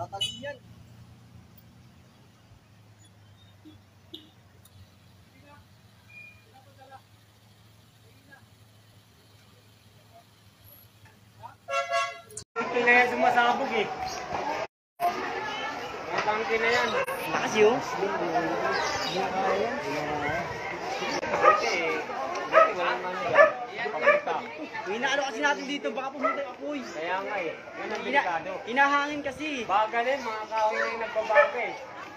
Tatali yan. Tangke na yan sumasabog eh. Mga tangke na yan. Lakas yun. Walang ano yan. Pagkita. Inaano kasi natin dito, baka pumunta yung apoy. Kaya nga eh. Yan ang delikado. Hinahangin kasi. Baga din, mga kahoy na yung nagbabaga eh.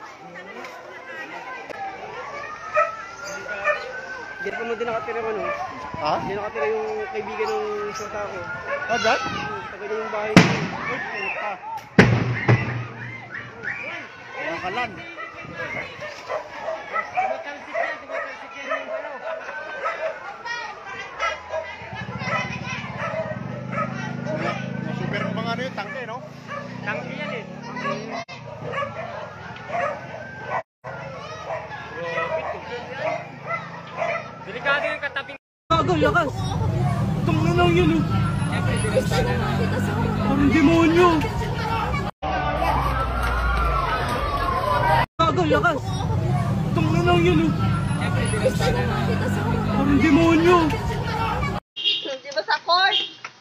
Diyan pa mo din nakatira ano? Ha? Diyan nakatira yung kaibigan ng shota ko. Ah, dyan? Tagal yung bahay ko. Ay, puta. Walang kalan. Tumatalsik yan yung ano. Super mga ano yung tangke, no? Tangke yan eh. Delikado yung katabing. Gagal, lakas! Tungin lang yun oh! Ang demonyo! Gagal, lakas! Tungin lang yun oh! Ang demonyo! Di ba sa court?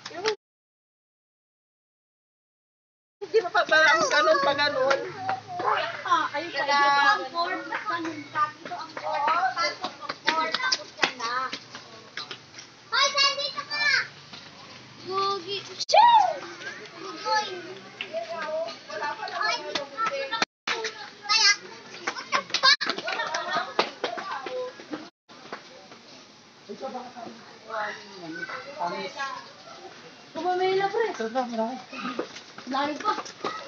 Hindi ba pa ba ang ganun pa ganun? Ayun pa ang court. Ganun pa. Dito ang court. Pasok ang court. Tapos ka na. Hoy, saan dito ka? Gugi. Shoo! Hoy! Wala pa naman. Kaya, what the fuck? Kumamela, pre. Layo pa.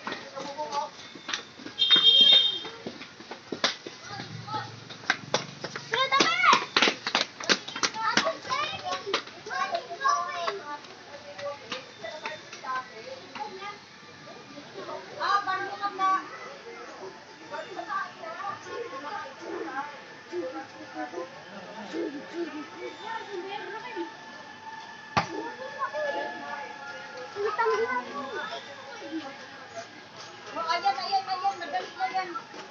Pre, dami! Barunong na. Ayan, magaling na yan.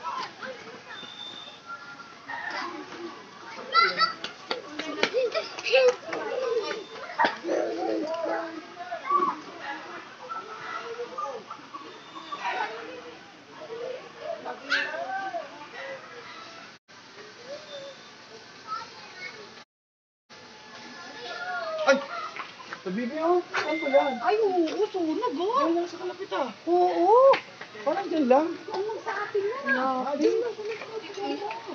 Ay! Tabibi oh. Saan po yan? Ay, oo, sunog oh. Yan lang sa kalapit ah. Oo. Parang dyan lang. Sunog sa atin na. Natin.